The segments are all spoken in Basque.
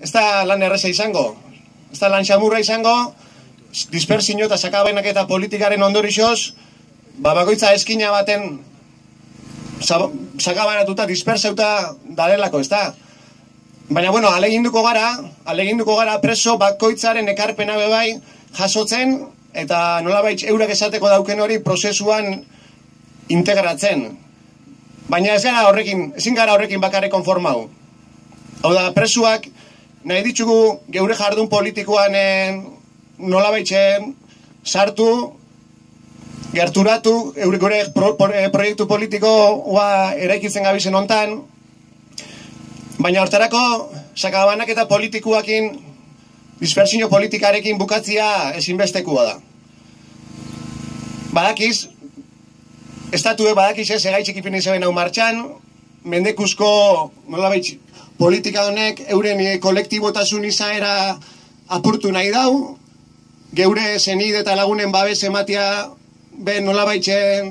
ez da lan erreza izango, ez da lan xamurra izango, dispersio eta sakabenak eta politikaren ondorioz, bakoitza eskina baten sakabanatuta, dispersauta darelako, ez da? Baina, bueno, aleginduko gara preso bakoitzaren ekarpena bebai jasotzen, eta nolabait eurak esateko dauken hori prozesuan integratzen. Baina ezin gara horrekin bakarrik konformau. Hau da, presuak nahi ditugu geure jardun politikoan nolabaitzen sartu, gerturatu, gure proiektu politikoa eraikitzen gabizen hontan, baina hortarako sakabanak eta politikoakin, dispersio politikarekin bukatzia ezinbestekoa da. Badakiz, estatuek badakiz ez egaitzik ipini zeben hau martxan, mendekuzko nolabait politika honek euren kolektibotasun izaera apurtu nahi dau, geure zenide eta lagunen babes ematia ben nolabaitzen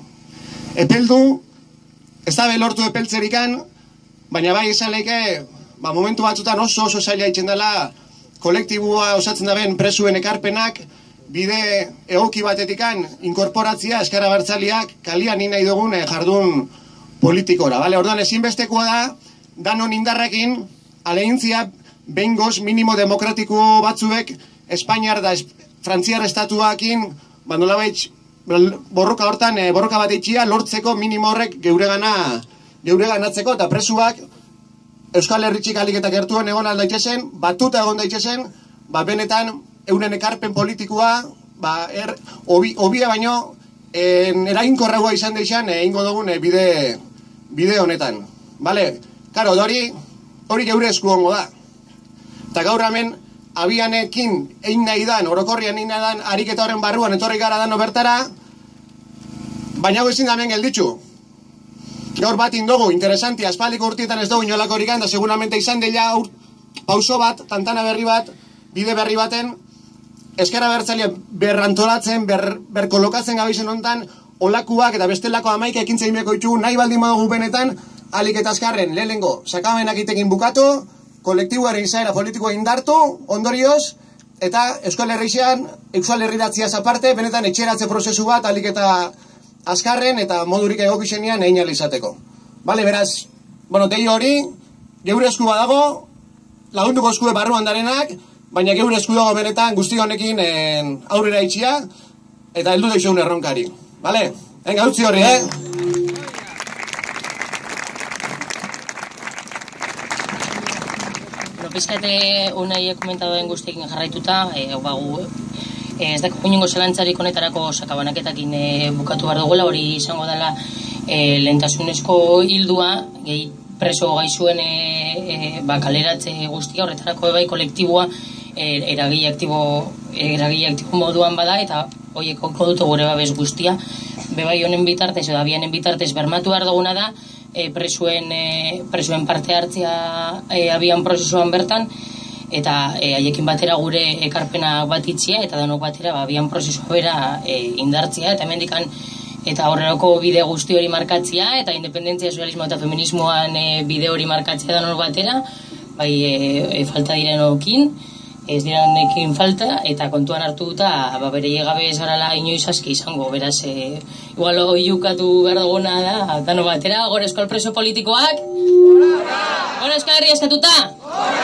epeldu, ez da belortu epeltzerikan, baina bai izan leke, momentu batzutan oso zaila itzen dela kolektiboa osatzen da ben presuen ekarpenak, bide egoki batetikan inkorporatzia eskara bertzaliak kalian nahi dugun jardun politikora. Orduan ezinbestekoa da, danon indarrekin, alegintzia behingoz minimo demokratiko batzuek Espainiar da Frantziar estatuakin, nolabait borroka hortan, borroka bat eitxia, lortzeko minimo horrek geure ganatzeko, eta presuak Euskal Herritxik aliketak gertuen egon aldaitzezen, batuta egon daitzezen, benetan euren ekarpen politikoa, obia baino, eraginkorragoa izan deixan, egingo dugun bide honetan. Karo, hori geure esku hongo da. Eta gaur hemen, abianekin egin nahi dan, orokorrian egin nahi dan, ariketa horren barruan, etorri gara dano bertara, baina hau ezin da hemen gelditzu. Gaur bat indogu, interesanti, aspaldiko urtietan ez dugu inolako horikan, da seguramente izan dela pauso bat, tantana berri bat, bide berri baten, eskera bertzalia berrantolatzen, berkolokatzen gabizen hontan, olakuak eta bestelako amaika ekintza inbeko ditugu, nahi baldin badugu benetan, alik eta azkarren, lehenengo, sakamenak itekin bukatu, kolektiboaren izaera politikoa indartu, ondorioz, eta Euskal Herriratziaz aparte, benetan etxeratze prozesu bat, alik eta azkarren, eta modurik egokizenian egin alizateko. Beraz, dei hori, geure esku badago, lagunduko eskue barruan darenak, baina geure esku dago benetan guzti honekin aurrera itxia, eta heldu deixeun erronkari. Venga, utzi hori, Pizkate unai komentadoen guztiekin jarraituta, ez dako inongo zelantzarik honetarako sakabanaketakin bukatu behar dugula, hori izango dela lehentasunezko hildua, gehi preso gaizuen kaleratze guztia, horretarako bai kolektiboa eragile aktibo moduan bada, eta horiek hauko dute gure babes guztia, bebai honen bitartez, edo abianen bitartez bermatu behar duguna da, presuen parte hartzea abian prozesuan bertan, eta haiekin batera gure ekarpena bat itxia, eta danok batera abian prozesua bera indartzea, eta hemendikan eta horrelako bide guzti hori markatzea, eta independentzia, sozialismo eta feminismoan bide hori markatzea danok batera, falta direnokin, ez direnekin falta, eta kontuan hartu eta bere gabe ez garala inoiz aski izango, beraz, igual oiukatu behar duguna da, danok batera, gora euskal preso politikoak, gora euskal herri eskatuta!